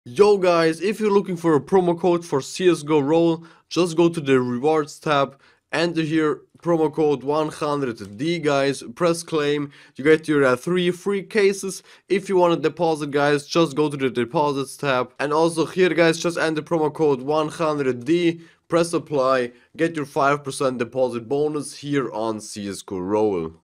Yo guys, if you're looking for a promo code for CSGORoll, just go to the rewards tab, enter here promo code 100D guys, press claim, you get your 3 free cases. If you want to deposit guys, just go to the deposits tab, and also here guys, just enter promo code 100D, press apply, get your 5% deposit bonus here on CSGORoll.